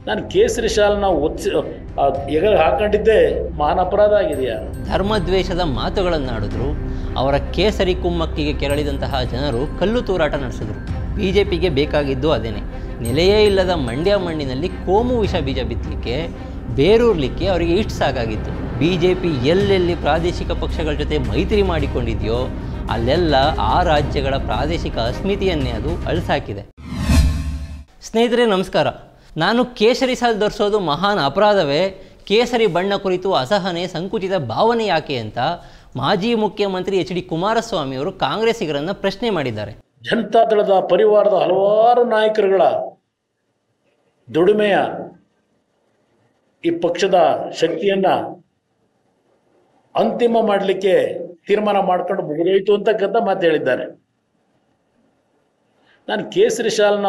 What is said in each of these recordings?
ನಾನು ಕೇಸರಿ ಶಾಲನ್ನ ಎಗರು ಹಾಕೊಂಡಿದ್ದೆ ಮಹಾನ್ ಅಪರಾಧ ಆಗಿದೆಯಾ? ಧರ್ಮದ್ವೇಷದ ಮಾತುಗಳನ್ನಾಡಿದ್ರು. ಅವರ ಕೇಸರಿ ಕುಮ್ಮಕ್ಕಿಗೆ ಕೆರಳಿದಂತಹ ಜನರು ಕಲ್ಲು ತೂರಾಟ ನಡೆಸಿದ್ರು. ಬಿಜೆಪಿಗೆ ಬೇಕಾಗಿದ್ದು ಅದೇನೆ. ನೆಲೆಯೇ ಇಲ್ಲದ ಮಂಡ್ಯ ಮಣ್ಣಿನಲ್ಲಿ ಕೋಮು ವಿಷ ಬೀಜ ಬಿತ್ತಲಿಕ್ಕೆ, ಬೇರೂರ್ಲಿಕ್ಕೆ ಅವರಿಗೆ ಇಷ್ಟು ಸಾಕಾಗಿತ್ತು. ಬಿಜೆಪಿ ಎಲ್ಲೆಲ್ಲಿ ಪ್ರಾದೇಶಿಕ ಪಕ್ಷಗಳ ಜೊತೆ ಮೈತ್ರಿ ಮಾಡಿಕೊಂಡಿದೆಯೋ ಅಲ್ಲೆಲ್ಲ ಆ ರಾಜ್ಯಗಳ ಪ್ರಾದೇಶಿಕ ಅಸ್ಮಿತೆಯನ್ನೇ ಅದು ಅಳಿಸಾಕಿದೆ. ಸ್ನೇಹಿತರೆ ನಮಸ್ಕಾರ. ನಾನು ಕೇಸರಿ ಸಾಲು ಧರಿಸೋದು ಮಹಾನ್ ಅಪರಾಧವೇ, ಕೇಸರಿ ಬಣ್ಣ ಕುರಿತು ಅಸಹನೆ, ಸಂಕುಚಿತ ಭಾವನೆ ಯಾಕೆ ಅಂತ ಮಾಜಿ ಮುಖ್ಯಮಂತ್ರಿ ಎಚ್ ಡಿ ಕುಮಾರಸ್ವಾಮಿ ಅವರು ಕಾಂಗ್ರೆಸ್ಸಿಗರನ್ನು ಪ್ರಶ್ನೆ ಮಾಡಿದ್ದಾರೆ. ಜನತಾದಳದ ಪರಿವಾರದ ಹಲವಾರು ನಾಯಕರುಗಳ ದುಡಿಮೆಯ ಈ ಪಕ್ಷದ ಶಕ್ತಿಯನ್ನ ಅಂತಿಮ ಮಾಡಲಿಕ್ಕೆ ತೀರ್ಮಾನ ಮಾಡ್ಕೊಂಡು ಮುಗಿದೋಯ್ತು ಅಂತಕ್ಕಂಥ ಮಾತು ಹೇಳಿದ್ದಾರೆ. ನಾನು ಕೇಸರಿ ಶಾಲನ್ನ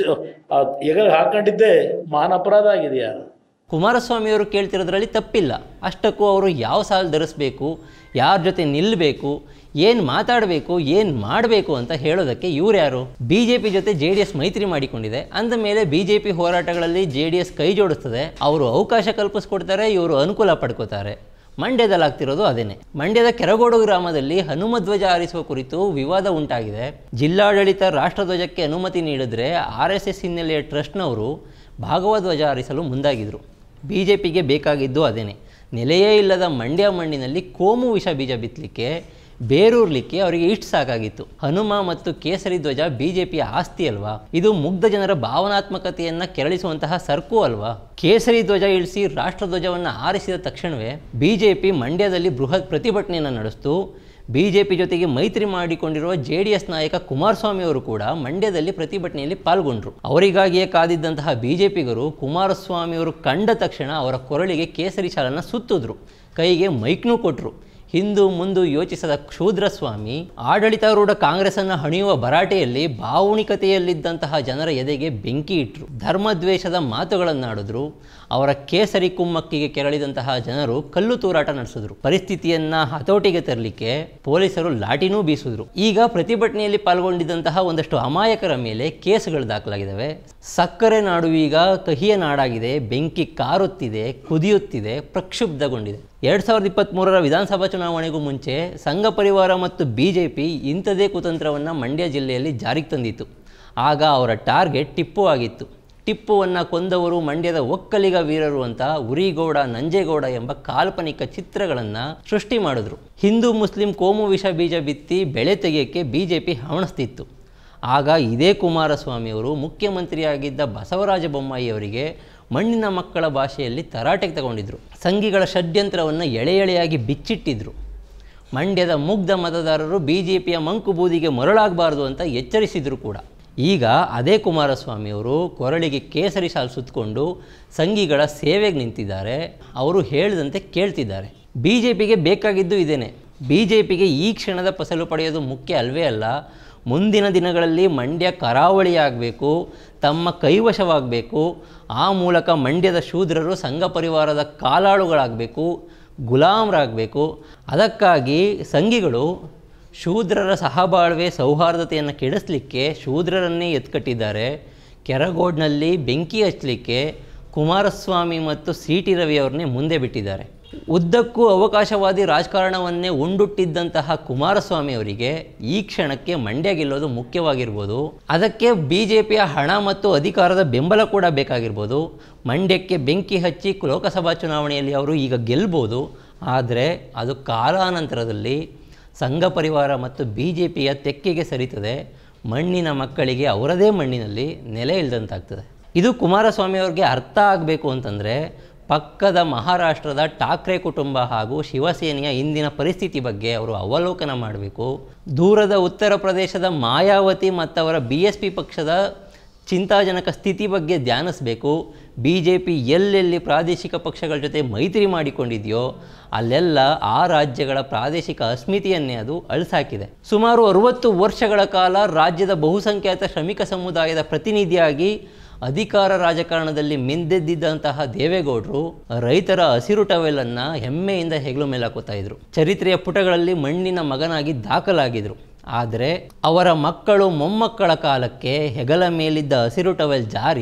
ಎಗರು ಹಾಕೊಂಡಿದ್ದೆ ಮಹಾನ್ ಅಪರಾಧ ಆಗಿದೆಯಾ? ಕುಮಾರಸ್ವಾಮಿ ಅವರು ಕೇಳ್ತಿರೋದ್ರಲ್ಲಿ ತಪ್ಪಿಲ್ಲ. ಅಷ್ಟಕ್ಕೂ ಅವರು ಯಾವ ಸಾಲು ಧರಿಸ್ಬೇಕು, ಯಾರ ಜೊತೆ ನಿಲ್ಲಬೇಕು, ಏನು ಮಾತಾಡಬೇಕು, ಏನು ಮಾಡಬೇಕು ಅಂತ ಹೇಳೋದಕ್ಕೆ ಇವ್ರು ಯಾರು? BJP ಜೊತೆ JDS ಮೈತ್ರಿ ಮಾಡಿಕೊಂಡಿದೆ ಅಂದ ಮೇಲೆ BJP ಹೋರಾಟಗಳಲ್ಲಿ JDS ಕೈ ಜೋಡಿಸ್ತದೆ. ಅವರು ಅವಕಾಶ ಕಲ್ಪಿಸ್ಕೊಡ್ತಾರೆ, ಇವರು ಅನುಕೂಲ ಪಡ್ಕೋತಾರೆ. ಮಂಡ್ಯದಲ್ಲಾಗ್ತಿರೋದು ಅದೇನೆ. ಮಂಡ್ಯದ ಕೆರಗೋಡು ಗ್ರಾಮದಲ್ಲಿ ಹನುಮಧ್ವಜ ಹಾರಿಸುವ ಕುರಿತು ವಿವಾದ ಉಂಟಾಗಿದೆ. ಜಿಲ್ಲಾಡಳಿತ ರಾಷ್ಟ್ರಧ್ವಜಕ್ಕೆ ಅನುಮತಿ ನೀಡಿದ್ರೆ RSS ಹಿನ್ನೆಲೆಯ ಟ್ರಸ್ಟ್ನವರು ಭಾಗವಧ್ವಜ ಹಾರಿಸಲು ಮುಂದಾಗಿದ್ರು. BJPಗೆ ಬೇಕಾಗಿದ್ದು ಅದೇನೆ. ನೆಲೆಯೇ ಇಲ್ಲದ ಮಂಡ್ಯ ಮಣ್ಣಿನಲ್ಲಿ ಕೋಮು ವಿಷ ಬೀಜ ಬಿತ್ತಲಿಕ್ಕೆ, ಬೇರೂರ್ಲಿಕ್ಕೆ ಅವರಿಗೆ ಇಷ್ಟು ಸಾಕಾಗಿತ್ತು. ಹನುಮ ಮತ್ತು ಕೇಸರಿ ಧ್ವಜ BJPಯ ಆಸ್ತಿ ಅಲ್ವಾ? ಇದು ಮುಗ್ಧ ಜನರ ಭಾವನಾತ್ಮಕತೆಯನ್ನು ಕೆರಳಿಸುವಂತಹ ಸರ್ಕು ಅಲ್ವಾ? ಕೇಸರಿ ಧ್ವಜ ಇಳಿಸಿ ರಾಷ್ಟ್ರಧ್ವಜವನ್ನು ಆರಿಸಿದ ತಕ್ಷಣವೇ BJP ಮಂಡ್ಯದಲ್ಲಿ ಬೃಹತ್ ಪ್ರತಿಭಟನೆಯನ್ನು ನಡೆಸಿತು. BJP ಜೊತೆಗೆ ಮೈತ್ರಿ ಮಾಡಿಕೊಂಡಿರುವ JDS ನಾಯಕ ಕುಮಾರಸ್ವಾಮಿ ಅವರು ಕೂಡ ಮಂಡ್ಯದಲ್ಲಿ ಪ್ರತಿಭಟನೆಯಲ್ಲಿ ಪಾಲ್ಗೊಂಡ್ರು. ಅವರಿಗಾಗಿಯೇ ಕಾದಿದ್ದಂತಹ BJPಗರು ಕುಮಾರಸ್ವಾಮಿ ಅವರು ಕಂಡ ತಕ್ಷಣ ಅವರ ಕೊರಳಿಗೆ ಕೇಸರಿ ಶಾಲನ್ನು ಸುತ್ತಿದ್ರು, ಕೈಗೆ ಮೈಕ್ನೂ ಕೊಟ್ಟರು. ಹಿಂದು ಮುಂದು ಯೋಚಿಸದ ಕ್ಷೂದ್ರಸ್ವಾಮಿ ಆಡಳಿತಾರೂಢ ಕಾಂಗ್ರೆಸ್ಸನ್ನು ಹಣಿಯುವ ಭರಾಟೆಯಲ್ಲಿ ಭಾವುಣಿಕತೆಯಲ್ಲಿದ್ದಂತಹ ಜನರ ಎದೆಗೆ ಬೆಂಕಿ ಇಟ್ಟರು. ಧರ್ಮದ್ವೇಷದ ಮಾತುಗಳನ್ನಾಡಿದ್ರು. ಅವರ ಕೇಸರಿ ಕುಮ್ಮಕ್ಕಿಗೆ ಕೆರಳಿದಂತಹ ಜನರು ಕಲ್ಲು ತೂರಾಟ ನಡೆಸಿದ್ರು. ಪರಿಸ್ಥಿತಿಯನ್ನ ಹತೋಟಿಗೆ ತರಲಿಕ್ಕೆ ಪೊಲೀಸರು ಲಾಠಿನೂ ಬೀಸಿದ್ರು. ಈಗ ಪ್ರತಿಭಟನೆಯಲ್ಲಿ ಪಾಲ್ಗೊಂಡಿದ್ದಂತಹ ಒಂದಷ್ಟು ಅಮಾಯಕರ ಮೇಲೆ ಕೇಸುಗಳು ದಾಖಲಾಗಿದ್ದಾವೆ. ಸಕ್ಕರೆ ನಾಡು ಈಗ ಕಹಿಯ ನಾಡಾಗಿದೆ. ಬೆಂಕಿ ಕಾರುತ್ತಿದೆ, ಕುದಿಯುತ್ತಿದೆ, ಪ್ರಕ್ಷುಬ್ಧಗೊಂಡಿದೆ. 2023ರ ವಿಧಾನಸಭಾ ಚುನಾವಣೆಗೂ ಮುಂಚೆ ಸಂಘ ಪರಿವಾರ ಮತ್ತು BJP ಇಂಥದೇ ಕುತಂತ್ರವನ್ನು ಮಂಡ್ಯ ಜಿಲ್ಲೆಯಲ್ಲಿ ಜಾರಿಗೆ ತಂದಿತ್ತು. ಆಗ ಅವರ ಟಾರ್ಗೆಟ್ ಟಿಪ್ಪು ಆಗಿತ್ತು. ಟಿಪ್ಪುವನ್ನು ಕೊಂದವರು ಮಂಡ್ಯದ ಒಕ್ಕಲಿಗ ವೀರರು ಅಂತ ಉರಿಗೌಡ, ನಂಜೇಗೌಡ ಎಂಬ ಕಾಲ್ಪನಿಕ ಚಿತ್ರಗಳನ್ನು ಸೃಷ್ಟಿ ಮಾಡಿದ್ರು. ಹಿಂದೂ ಮುಸ್ಲಿಂ ಕೋಮು ವಿಷ ಬೀಜ ಬಿತ್ತಿ ಬೆಳೆ ತೆಗೆಯೋಕ್ಕೆ BJP ಹವಣಿಸ್ತಿತ್ತು. ಆಗ ಇದೇ ಕುಮಾರಸ್ವಾಮಿಯವರು ಮುಖ್ಯಮಂತ್ರಿಯಾಗಿದ್ದ ಬಸವರಾಜ ಬೊಮ್ಮಾಯಿ ಅವರಿಗೆ ಮಣ್ಣಿನ ಮಕ್ಕಳ ಭಾಷೆಯಲ್ಲಿ ತರಾಟೆಗೆ ತಗೊಂಡಿದ್ರು. ಸಂಘಿಗಳ ಷಡ್ಯಂತ್ರವನ್ನು ಎಳೆಯಾಗಿ ಬಿಚ್ಚಿಟ್ಟಿದ್ರು. ಮಂಡ್ಯದ ಮುಗ್ಧ ಮತದಾರರು BJPಯ ಮಂಕು ಬೂದಿಗೆ ಮರಳಾಗಬಾರ್ದು ಅಂತ ಎಚ್ಚರಿಸಿದ್ರು ಕೂಡ. ಈಗ ಅದೇ ಕುಮಾರಸ್ವಾಮಿಯವರು ಕೊರಳಿಗೆ ಕೇಸರಿ ಶಾಲು ಸುತ್ತಕೊಂಡು ಸಂಘಿಗಳ ಸೇವೆಗೆ ನಿಂತಿದ್ದಾರೆ. ಅವರು ಹೇಳಿದಂತೆ ಕೇಳ್ತಿದ್ದಾರೆ. BJPಗೆ ಬೇಕಾಗಿದ್ದು ಇದೇನೆ. BJPಗೆ ಈ ಕ್ಷಣದ ಫಸಲು ಪಡೆಯೋದು ಮುಖ್ಯ ಅಲ್ವೇ ಅಲ್ಲ. ಮುಂದಿನ ದಿನಗಳಲ್ಲಿ ಮಂಡ್ಯ ಕರಾವಳಿಯಾಗಬೇಕು, ತಮ್ಮ ಕೈವಶವಾಗಬೇಕು. ಆ ಮೂಲಕ ಮಂಡ್ಯದ ಶೂದ್ರರು ಸಂಘ ಪರಿವಾರದ ಕಾಲಾಳುಗಳಾಗಬೇಕು, ಗುಲಾಮರಾಗಬೇಕು. ಅದಕ್ಕಾಗಿ ಸಂಘಿಗಳು ಶೂದ್ರರ ಸಹಬಾಳ್ವೆ ಸೌಹಾರ್ದತೆಯನ್ನು ಕೆಡಿಸಲಿಕ್ಕೆ ಶೂದ್ರರನ್ನೇ ಎತ್ಕಟ್ಟಿದ್ದಾರೆ. ಕೆರಗೋಡ್ನಲ್ಲಿ ಬೆಂಕಿ ಹಚ್ಚಲಿಕ್ಕೆ ಕುಮಾರಸ್ವಾಮಿ ಮತ್ತು CT ರವಿ ಅವ್ರನ್ನೇ ಮುಂದೆ ಬಿಟ್ಟಿದ್ದಾರೆ. ಉದ್ದಕ್ಕೂ ಅವಕಾಶವಾದಿ ರಾಜಕಾರಣವನ್ನೇ ಉಂಡುಟ್ಟಿದ್ದಂತಹ ಕುಮಾರಸ್ವಾಮಿ ಅವರಿಗೆ ಈ ಕ್ಷಣಕ್ಕೆ ಮಂಡ್ಯ ಗೆಲ್ಲೋದು ಮುಖ್ಯವಾಗಿರ್ಬೋದು. ಅದಕ್ಕೆ BJPಯ ಹಣ ಮತ್ತು ಅಧಿಕಾರದ ಬೆಂಬಲ ಕೂಡ ಬೇಕಾಗಿರ್ಬೋದು. ಮಂಡ್ಯಕ್ಕೆ ಬೆಂಕಿ ಹಚ್ಚಿ ಲೋಕಸಭಾ ಚುನಾವಣೆಯಲ್ಲಿ ಅವರು ಈಗ ಗೆಲ್ಬೋದು. ಆದರೆ ಅದು ಕಾಲಾನಂತರದಲ್ಲಿ ಸಂಘ ಪರಿವಾರ ಮತ್ತು BJPಯ ತೆಕ್ಕೆಗೆ ಸರಿತದೆ. ಮಣ್ಣಿನ ಮಕ್ಕಳಿಗೆ ಅವರದೇ ಮಣ್ಣಿನಲ್ಲಿ ನೆಲೆ ಇಲ್ಲದಂತಾಗ್ತದೆ. ಇದು ಕುಮಾರಸ್ವಾಮಿ ಅವ್ರಿಗೆ ಅರ್ಥ ಆಗಬೇಕು ಅಂತಂದರೆ ಪಕ್ಕದ ಮಹಾರಾಷ್ಟ್ರದ ಠಾಕ್ರೆ ಕುಟುಂಬ ಹಾಗೂ ಶಿವಸೇನೆಯ ಇಂದಿನ ಪರಿಸ್ಥಿತಿ ಬಗ್ಗೆ ಅವರು ಅವಲೋಕನ ಮಾಡಬೇಕು. ದೂರದ ಉತ್ತರ ಪ್ರದೇಶದ ಮಾಯಾವತಿ ಮತ್ತವರ BSP ಪಕ್ಷದ ಚಿಂತಾಜನಕ ಸ್ಥಿತಿ ಬಗ್ಗೆ ಧ್ಯಾನಿಸಬೇಕು. BJP ಎಲ್ಲೆಲ್ಲಿ ಪ್ರಾದೇಶಿಕ ಪಕ್ಷಗಳ ಜೊತೆ ಮೈತ್ರಿ ಮಾಡಿಕೊಂಡಿದೆಯೋ ಅಲ್ಲೆಲ್ಲ ಆ ರಾಜ್ಯಗಳ ಪ್ರಾದೇಶಿಕ ಅಸ್ಮಿತೆಯನ್ನೇ ಅದು ಅಳಿಸಾಕಿದೆ. ಸುಮಾರು 60 ವರ್ಷಗಳ ಕಾಲ ರಾಜ್ಯದ ಬಹುಸಂಖ್ಯಾತ ಶ್ರಮಿಕ ಸಮುದಾಯದ ಪ್ರತಿನಿಧಿಯಾಗಿ ಅಧಿಕಾರ ರಾಜಕಾರಣದಲ್ಲಿ ಮಿಂದೆದ್ದಿದ್ದಂತಹ ದೇವೇಗೌಡರು ರೈತರ ಹಸಿರು ಟವೆಲನ್ನು ಹೆಮ್ಮೆಯಿಂದ ಹೆಗಲು ಮೇಲೆ ಹಾಕೋತಾ ಇದ್ರು. ಚರಿತ್ರೆಯ ಪುಟಗಳಲ್ಲಿ ಮಣ್ಣಿನ ಮಗನಾಗಿ ದಾಖಲಾಗಿದ್ರು. ಆದರೆ ಅವರ ಮಕ್ಕಳು ಮೊಮ್ಮಕ್ಕಳ ಕಾಲಕ್ಕೆ ಹೆಗಲ ಮೇಲಿದ್ದ ಹಸಿರು ಟವೆಲ್ ಜಾರಿ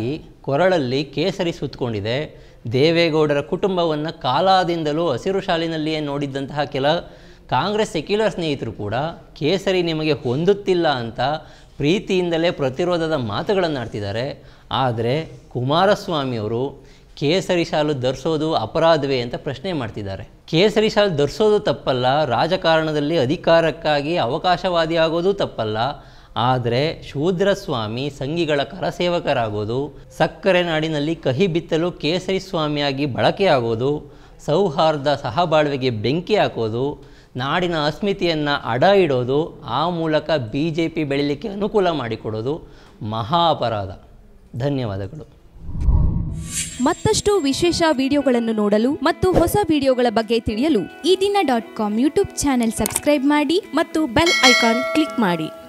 ಕೊರಳಲ್ಲಿ ಕೇಸರಿ ಸುತ್ತಕೊಂಡಿದೆ. ದೇವೇಗೌಡರ ಕುಟುಂಬವನ್ನು ಕಾಲಾದಿಂದಲೂ ಹಸಿರು ಶಾಲಿನಲ್ಲಿಯೇ ನೋಡಿದ್ದಂತಹ ಕೆಲ ಕಾಂಗ್ರೆಸ್ ಸೆಕ್ಯುಲರ್ ಸ್ನೇಹಿತರು ಕೂಡ ಕೇಸರಿ ನಿಮಗೆ ಹೊಂದುತ್ತಿಲ್ಲ ಅಂತ ಪ್ರೀತಿಯಿಂದಲೇ ಪ್ರತಿರೋಧದ ಮಾತುಗಳನ್ನು ಆಡ್ತಿದ್ದಾರೆ. ಆದರೆ ಕುಮಾರಸ್ವಾಮಿಯವರು ಕೇಸರಿ ಶಾಲು ಧರಿಸೋದು ಅಪರಾಧವೇ ಅಂತ ಪ್ರಶ್ನೆ ಮಾಡ್ತಿದ್ದಾರೆ. ಕೇಸರಿ ಶಾಲು ಧರಿಸೋದು ತಪ್ಪಲ್ಲ, ರಾಜಕಾರಣದಲ್ಲಿ ಅಧಿಕಾರಕ್ಕಾಗಿ ಅವಕಾಶವಾದಿ ಆಗೋದು ತಪ್ಪಲ್ಲ. ಆದರೆ ಶೂದ್ರಸ್ವಾಮಿ ಸಂಘಿಗಳ ಕರಸೇವಕರಾಗೋದು, ಸಕ್ಕರೆ ನಾಡಿನಲ್ಲಿ ಕಹಿ ಬಿತ್ತಲು ಕೇಸರಿ ಸ್ವಾಮಿಯಾಗಿ ಬಳಕೆಯಾಗೋದು, ಸೌಹಾರ್ದ ಸಹಬಾಳ್ವೆಗೆ ಬೆಂಕಿ ಹಾಕೋದು, ನಾಡಿನ ಅಸ್ಮಿತೆಯನ್ನು ಅಡ ಇಡೋದು, ಆ ಮೂಲಕ BJP ಬೆಳೀಲಿಕ್ಕೆ ಅನುಕೂಲ ಮಾಡಿಕೊಡೋದು ಮಹಾ ಅಪರಾಧ. ಧನ್ಯವಾದಗಳು. ಮತ್ತಷ್ಟು ವಿಶೇಷ ವಿಡಿಯೋಗಳನ್ನು ನೋಡಲು ಮತ್ತು ಹೊಸ ವಿಡಿಯೋಗಳ ಬಗ್ಗೆ ತಿಳಿಯಲು ಈ ದಿನ .com ಯೂಟ್ಯೂಬ್ ಚಾನೆಲ್ ಸಬ್ಸ್ಕ್ರೈಬ್ ಮಾಡಿ ಮತ್ತು ಬೆಲ್ ಐಕಾನ್ ಕ್ಲಿಕ್ ಮಾಡಿ.